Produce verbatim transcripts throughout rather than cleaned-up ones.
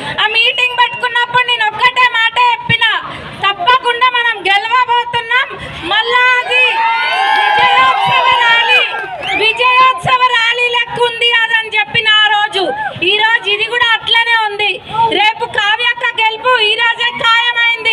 ఆ మీటింగ్ పెట్టుకున్నప్పుడు నేను ఒక్కటే మాట చెప్పిన, తప్పకుండా మనం గెలవబోతున్నాం, మళ్ళా అది విజయోత్సవ ర్యాలీ విజయోత్సవ ర్యాలీ లెక్క ఉంది అదని చెప్పిన ఆ రోజు. ఈ రోజు ఇది కూడా అట్లనే ఉంది. రేపు కావ్యక్క గెలుపు ఈ రోజే ఖాయమైంది.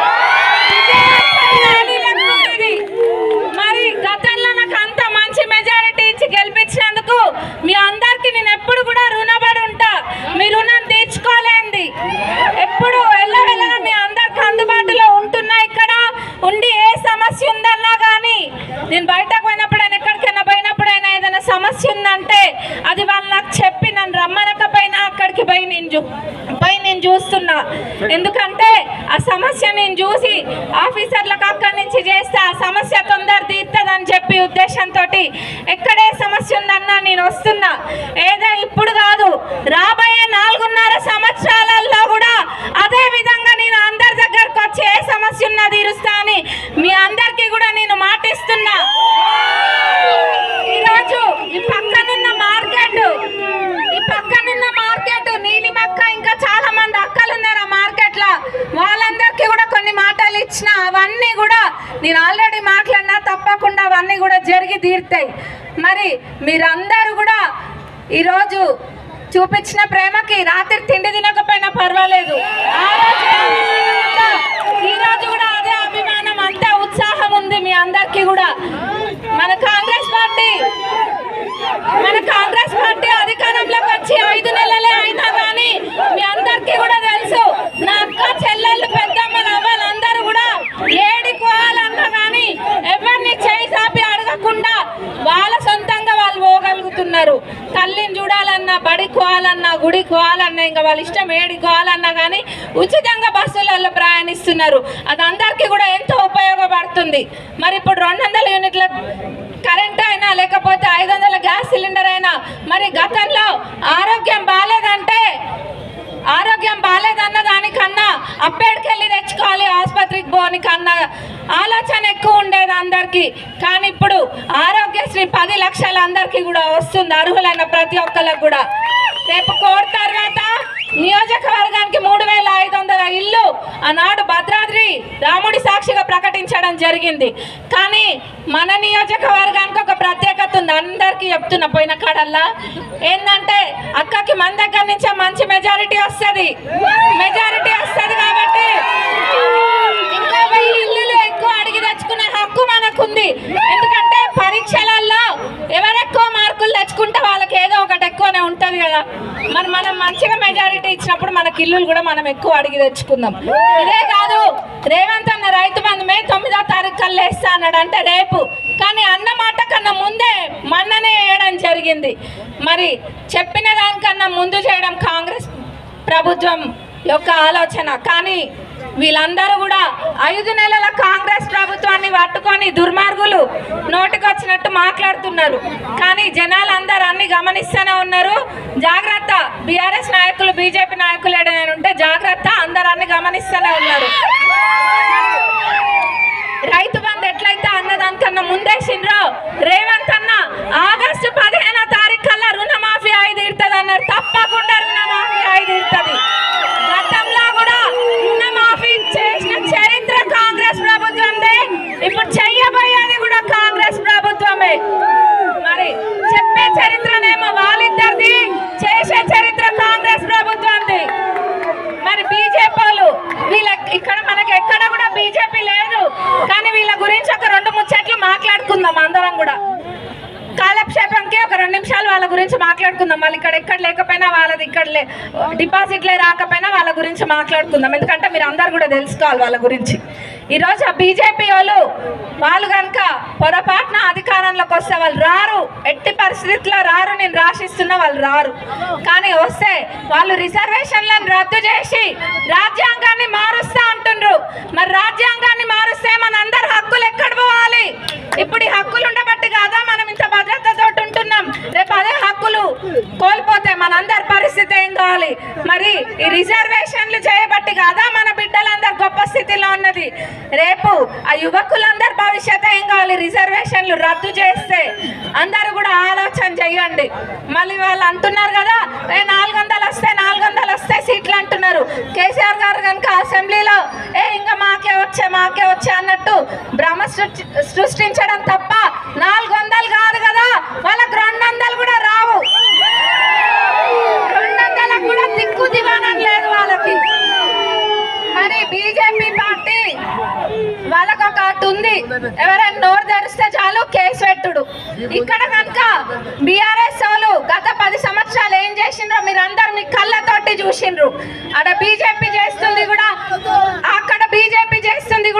మరి గతంలో నాకు అంత మంచి మెజారిటీ ఇచ్చి గెలిపించినందుకు మీ అందరికి నేను ఎప్పుడు కూడా రుణపడి ఉంటా. మీ రుణం తీర్చుకోలేంది. ఎప్పుడు వెళ్ళవెళ్ళగా మీ అందరికి అందుబాటులో ఉంటున్నా. ఇక్కడ ఉండి ఏ సమస్య ఉందన్నా కానీ నేను బయటకు పోయినప్పుడైనా ఎక్కడికైనా పోయినప్పుడైనా ఏదైనా సమస్య ఉందంటే అది వాళ్ళు నాకు చెప్పి నన్ను రమ్మనకపోయినా అక్కడికి పోయి నేను చూ పోయి నేను చూస్తున్నా. ఎందుకంటే ఆ సమస్య నేను చూసి ఆఫీసర్లకు అక్కడి నుంచి చేస్తే ఆ సమస్య తొందర తీర్తదని చెప్పి ఉద్దేశంతో ఎక్కడే సమస్య ఉందన్నా నేను వస్తున్నా. ఏదో ఇప్పుడు కాదు, రాబోయే నాలుగున్నర సంవత్సరాలలో కూడా అదే విధంగా నేను అందరి దగ్గరకు వచ్చి ఏ సమస్య ఉన్నా తీరుస్తా అని మీ అందరికీ కూడా నేను మాటిస్తున్నా. ఈరోజు ఈ పక్కనున్న మార్కెట్ ఈ పక్కనున్న మార్కెట్ నీలిమక్క ఇంకా చాలా మంది అక్కలు ఉన్నారు ఆ మార్కెట్ లో, వాళ్ళందరికీ కూడా కొన్ని మాటలు ఇచ్చిన అవన్నీ కూడా నేను ఆల్రెడీ మాట్లాడినా. తప్పకుండా అవన్నీ కూడా జరిగి తీరుతాయి. మరి మీరందరూ కూడా ఈరోజు చూపించిన ప్రేమకి రాత్రి తిండి తినకపోయినా పర్వాలేదు, ఆ రోజు ఈ రోజు కూడా అదే అభిమానం, అంతే ఉత్సాహం ఉంది మీ అందరికీ కూడా. మన కాంగ్రెస్ పార్టీ మన కాంగ్రెస్ పార్టీ అధికారంలోకి వచ్చి ఐదు నెలలే అయినా కానీ మీ అందరికీ కూడా తెలుసు, నా అక్క చెల్లెళ్ళు పెద్దమ్మలు అవ్వాలందరూ కూడా ఏడికోవాలన్నా కానీ ఎవరిని చేయి చాపి అడగకుండా వాళ్ళ సొంతంగా వాళ్ళు పోగలుగుతున్నారు. తల్లిని చూడాలన్నా, బడికోవాలన్నా, గుడికోవాలన్నా, ఇంకా వాళ్ళ ఇష్టం ఏడికోవాలన్నా కానీ ఉచితంగా బస్సులలో ప్రయాణిస్తున్నారు. అది అందరికీ కూడా ఎంతో ఉపయోగపడుతుంది. మరి ఇప్పుడు రెండు వందల యూనిట్ల కరెంట్ అయినా లేకపోతే ఐదు వందల గ్యాస్ సిలిండర్ అయినా, మరి గతంలో ఆరోగ్యం బాగాలేదంటే ఆరోగ్యం బాగాలేదన్న దానికన్నా అప్పేడికెళ్ళి తెచ్చుకోవాలి ఆసుపత్రికి పోని కన్నా ఆలోచన ఎక్కువ ఉండేది అందరికీ. కానీ ఇప్పుడు ఆరోగ్యశ్రీ పది లక్షలు అందరికీ కూడా వస్తుంది, అర్హులైన ప్రతి ఒక్కరికి కూడా. రేపు కోర్ తర్వాత నియోజకవర్గానికి మూడు వేల ఐదు వందల ఇల్లు ఆనాడు భద్రాద్రి రాముడి సాక్షిగా ప్రకటించడం జరిగింది. కానీ మన నియోజకవర్గానికి ఒక ప్రత్యేకత ఉంది, అందరికీ చెప్తున్నా పోయిన కాడల్లా. ఏంటంటే అక్కకి మన దగ్గర నుంచే మంచి మెజారిటీ వస్తుంది మెజారిటీ వస్తుంది కాబట్టి ఇంకా వెయ్యి ఇల్లులు ఎక్కువ అడిగి తెచ్చుకునే హక్కు మనకుంది. ఎందుకంటే పరీక్షలలో ఎవరెక్కువ మార్కులు తెచ్చుకుంటే వాళ్ళకి ఏదో ఒకటి ఎక్కువనే ఉంటుంది కదా. మరి మనం మంచిగా మెజారిటీ ఇచ్చినప్పుడు మనకి ఇల్లులు కూడా మనం ఎక్కువ అడిగి తెచ్చుకుందాం. ఇదే కాదు, రేవంత్ అన్న రైతు బంధు మే తొమ్మిదో తారీఖు కల్లా వేస్తా అన్నాడు, అంటే రేపు. కానీ అన్న మాట కన్నా ముందే మొన్ననే వేయడం జరిగింది. మరి చెప్పిన దానికన్నా ముందు చేయడం కాంగ్రెస్ ప్రభుత్వం యొక్క ఆలోచన. కానీ వీళ్ళందరూ కూడా ఐదు నెలల కాంగ్రెస్ ప్రభుత్వాన్ని పట్టుకొని దుర్మార్గులు నోటికొచ్చినట్టు మాట్లాడుతున్నారు. కానీ జనాలు అందరూ అన్ని గమనిస్తూనే ఉన్నారు. జాగ్రత్త, బీఆర్ఎస్ నాయకులు బీజేపీ నాయకులు ఏదైనా ఉంటే జాగ్రత్త, అందరూ అన్ని గమనిస్తూనే ఉన్నారు. రైతు బంధు ఎట్లయితే అన్నదానికన్నా ముందేసిండ్రో రేవంత్ అన్న ఆగస్టు పదిహేనో తారీఖు కల్లా రుణమాఫీ ఐదు ఇడుతుంది అన్నారు. తప్పకుండా రుణమాఫీ ఐదు ఇడుతుంది. గతంలో కూడా రుణమాఫీ చేసిన చరిత్ర కాంగ్రెస్ ప్రభుత్వందే, ఇప్పుడు చెయ్యబోయేది కూడా కాంగ్రెస్ ప్రభుత్వమే. మరి చెప్పే చరిత్రనేమో వాళ్ళిద్దరిది, చేసే చరిత్ర కాంగ్రెస్ ప్రభుత్వంది. మరి బీజేపీ వాళ్ళు వీళ్ళ ఇక్కడ మనకి ఎక్కడ కూడా బీజేపీ లేదు. కానీ వీళ్ళ గురించి ఒక రెండు ముచ్చట్లు మాట్లాడుకుందాం అందరం కూడా. కాలక్షేపంకి ఒక రెండు నిమిషాలు వాళ్ళ గురించి మాట్లాడుకుందాం. వాళ్ళు ఇక్కడ ఎక్కడ లేకపోయినా వాళ్ళది ఇక్కడ లే డిపాజిట్లే రాకపోయినా వాళ్ళ గురించి మాట్లాడుకుందాం. ఎందుకంటే మీరు అందరు కూడా తెలుసుకోవాలి వాళ్ళ గురించి. ఈరోజు ఆ బీజేపీ వాళ్ళు వాళ్ళు కనుక పొరపాటున అధికారంలోకి వస్తే వాళ్ళు రారు, ఎట్టి పరిస్థితుల్లో రారు. నేను రాసిస్తున్నా వాళ్ళు రారు. కానీ వస్తే వాళ్ళు రిజర్వేషన్లను రద్దు చేసి రాజ్యాంగాన్ని మారుస్తా అంటుండ్రు. మరి రాజ్యాంగాన్ని మారుస్తే మన అందరు హక్కులు ఎక్కడ పోవాలి? ఇప్పుడు ఈ హక్కులు ఉండబట్టి కాదా మనం ఇంత భద్రతతో ఉంటున్నాం. రేపు అదే హక్కులు కోల్పోతే మనందరి పరిస్థితి ఏం కావాలి? మరి ఈ రిజర్వేషన్లు చేయబట్టి కాదా మన బిడ్డలందరూ గొప్ప స్థితిలో ఉన్నది? రేపు ఆ యువకులందరి భవిష్యత్తు ఏం కావాలి? రిజర్వేషన్లు రద్దు చేస్తే అందరూ కూడా ఆలోచన చేయండి. మళ్ళీ వాళ్ళు అంటున్నారు కదా, ఏ నాలుగు వందలు వస్తే నాలుగు వందలు వస్తే సీట్లు అంటున్నారు. కేసీఆర్ గారు కనుక అసెంబ్లీలో ఏ ఇంకా మాకే వచ్చే మాకే వచ్చే అన్నట్టు భ్రమ సృష్టించడం తప్ప నాలుగు వందలు కాదు కదా, వాళ్ళకి రెండు వందలు కూడా రావు. రెండు వందలకు కూడా దిక్కు దివానం లేదు వాళ్ళకి. మరి బీజేపీ పార్టీ వాళ్ళకు ఒక అటు ఉంది, ఎవరైనా నోరు తెరిస్తే చాలు కేసు పెట్టుడు. ఇక్కడ కనుక బీఆర్ఎస్ వాళ్ళు గత పది సంవత్సరాలు ఏం చేసిండ్రో మీరు అందరు మీ కళ్ళతోటి చూసిండ్రు. అక్కడ బీజేపీ చేస్తుంది కూడా, అక్కడ బీజేపీ చేస్తుంది